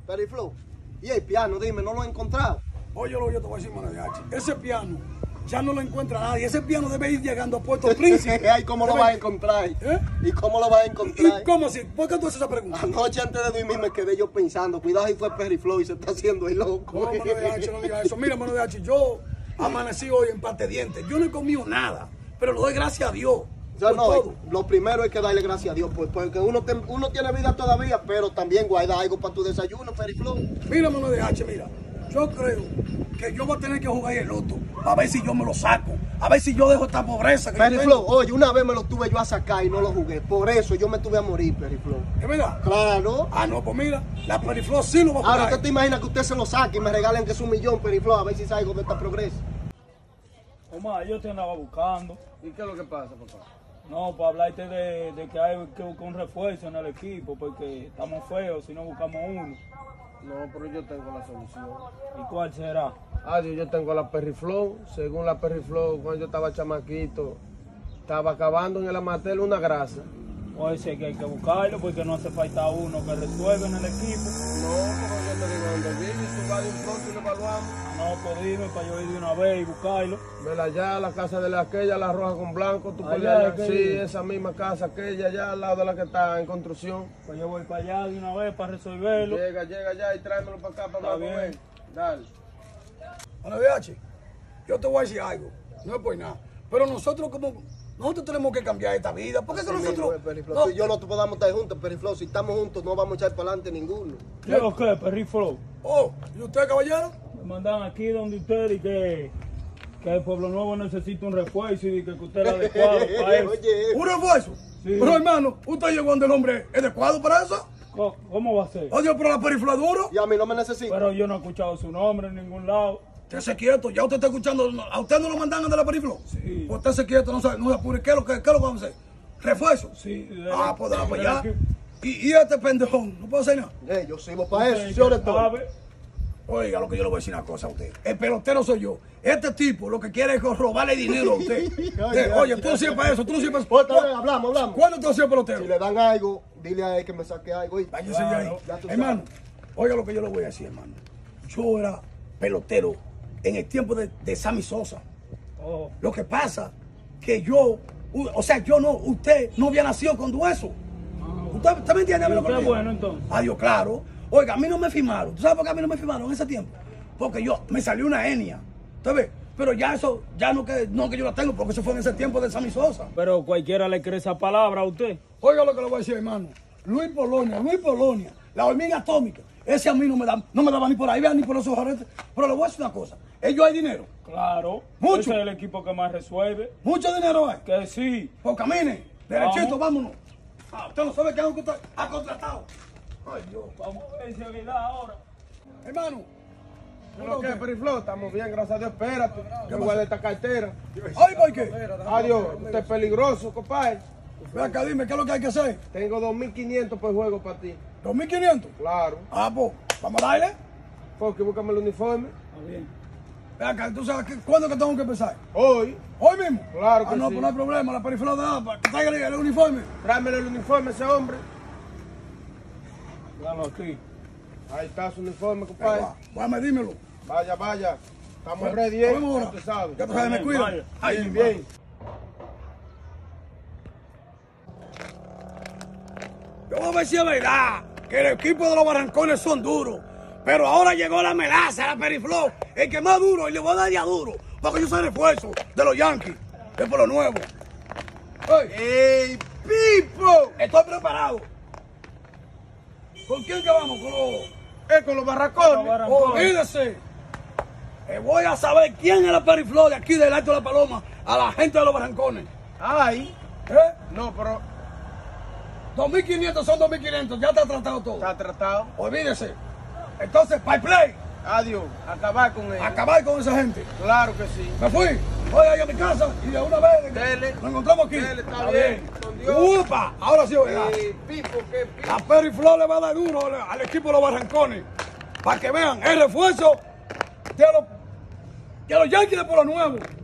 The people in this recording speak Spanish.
Periflow, y el piano, dime, ¿no lo he encontrado? Oye, lo que yo te voy a decir, mano de H. Ese piano ya no lo encuentra nadie. Ese piano debe ir llegando a Puerto Príncipe. Ay, ¿cómo lo vas a encontrar? ¿Eh? ¿Y cómo lo vas a encontrar? ¿Y cómo así? ¿Por qué tú haces esa pregunta? Anoche antes de dormir me quedé yo pensando, cuidado si fue Periflow y se está haciendo el loco. No, mano de H, no diga eso. Mira, mano de H, yo amanecí hoy en parte dientes. Yo no he comido nada, pero le doy gracias a Dios. O sea, por no, todo. lo primero es que darle gracias a Dios, porque uno tiene vida todavía, pero también guarda algo para tu desayuno, Periflow. Mira, mano de H, mira. Yo creo que yo voy a tener que jugar el loto a ver si yo me lo saco, a ver si yo dejo esta pobreza que Periflow, oye, una vez me lo tuve yo a sacar y no lo jugué, por eso yo me tuve a morir, Periflow. ¿Es verdad? Claro. Ah, no, pues mira, la Periflow sí lo va a jugar. Ahora, ¿usted te imagina que usted se lo saque y me regalen que es $1.000.000, Periflow, a ver si salgo de esta progreso? Omar, yo te andaba buscando. ¿Y qué es lo que pasa, papá? No, para hablarte de que hay que buscar un refuerzo en el equipo, porque estamos feos si no buscamos uno. No, pero yo tengo la solución. ¿Y cuál será? Adiós, yo tengo la Periflow. Según la Periflow, cuando yo estaba chamaquito, estaba acabando en el amatel una grasa. Puede ser que hay que buscarlo, porque no hace falta uno que resuelva en el equipo. No, pero yo te digo dónde vive y tú vas de un pronto y lo evaluamos. No, pues dime para yo ir de una vez y buscarlo. Vela allá, la casa de aquella, la roja con blanco. Tú puedes Allá, allá. aquella. Sí, esa misma casa, aquella allá al lado de la que está en construcción. Pues yo voy para allá de una vez para resolverlo. Llega allá y tráemelo para acá para Está bien. mover. Dale. Mano de H, yo te voy a decir algo, no es por nada, pero nosotros tenemos que cambiar esta vida, porque es que Así nosotros... mismo es, Periflow. no, Si yo no podamos estar juntos, Periflow, si estamos juntos no vamos a echar para adelante ninguno. ¿Qué es lo que, Periflow? Oh, ¿y usted, caballero? Me mandan aquí donde usted y que el Pueblo Nuevo necesita un refuerzo y que usted es adecuado para eso. Oye, ¿Un refuerzo? Sí. Pero hermano, ¿usted llegó donde el hombre es adecuado para eso? ¿Cómo va a ser? Oye, pero la Periflow es duro. y a mí no me necesita. Pero yo no he escuchado su nombre en ningún lado. Estése quieto, ya usted está escuchando, ¿a usted no lo mandan de la Periflow? Sí. Pues estése quieto, no se apure, ¿qué es lo que vamos a hacer? ¿Refuerzo? Sí. Ah, pues dale para allá. Y este pendejón, no puedo hacer nada. Yo sirvo para eso, señores. ¿Sabe? Oiga, lo que yo le voy a decir una cosa a usted. El pelotero soy yo. Este tipo lo que quiere es robarle dinero a usted. Oye, tú no sirves para eso, tú no sirves para Otra vez, hablamos. ¿Cuándo tú has sido pelotero? Si le dan algo, dile a él que me saque algo. Y... Váyase de ahí. ya tú Hermano, oiga lo que yo le voy a decir, hermano. Yo era pelotero en el tiempo de Sammy Sosa. Oh. Lo que pasa que usted no había nacido con eso. ¿Usted me entiende? ¿Y usted es bueno, entonces? Adiós, claro. Oiga, a mí no me firmaron. ¿Tú sabes por qué a mí no me firmaron en ese tiempo? Porque me salió una hernia. ¿Usted ve? Pero ya eso, ya no que yo la tengo, porque eso fue en ese tiempo de Sammy Sosa. Pero cualquiera le cree esa palabra a usted. Oiga lo que le voy a decir, hermano. Luis Polonia, la hormiga atómica. Ese a mí no me daba ni por ahí, vean, ni por esos jarretes. Pero le voy a decir una cosa. Ellos hay dinero. Claro. Mucho. Ese es el equipo que más resuelve. Mucho dinero hay. Que sí. Pues camine. Derechito, Vamos. vámonos. Ah, usted no sabe que usted ha contratado. Ay, Dios. Vamos a ver en seguridad ahora. Hermano. ¿Pero qué, Periflow? Estamos bien, gracias a Dios. Espérate. Yo guardé esta cartera. Ay, ¿por qué? Adiós, usted es peligroso, compadre. Ve acá, dime, ¿qué es lo que hay que hacer? Tengo 2.500 por juego para ti. 2.500. Claro. Ah, pues, vamos a darle. Porque búscame el uniforme. Está bien. Ve acá, ¿tú sabes cuándo que tengo que empezar? Hoy. ¿Hoy mismo? Claro que no, sí. pues no hay problema, la Periflow da para que traiga el uniforme. Tráemele el uniforme a ese hombre. Dalo aquí. Ahí está su uniforme, compadre. Vamos, dímelo. Vaya. Estamos ready, Nos vemos ahora. Ya tú sabes. Ya tú sabes, me Bien, cuido. vaya. Ay, Bien, mi madre. bien. Yo voy a ver si es verdad que el equipo de los Barrancones son duros. Pero ahora llegó la melaza, la Periflow, el que más duro, y le voy a dar ya duro. Porque yo soy refuerzo de los Yankees, es por lo nuevo. ¡Ey, Pipo! Estoy preparado. ¿Con quién que vamos? Con los... Con los barracones. Los barracones. Olvídese. Voy a saber quién es la Periflow de aquí del Alto de la Paloma a la gente de los Barrancones. Ay. ¿Eh? No, pero 2.500 son 2.500, ya está tratado todo. está tratado. Olvídese. Entonces, para play, Adiós. Acabar con él. acabar con esa gente. Claro que sí. Me fui, voy a ir a mi casa y de una vez Dele. nos encontramos aquí. Dele, está bien. Con Dios. ¡Upa! Ahora sí, oiga. Pipo, ¿qué Pipo? La Periflow le va a dar duro al equipo de los Barrancones. Para que vean el refuerzo de los Yankees de Pueblo Nuevo.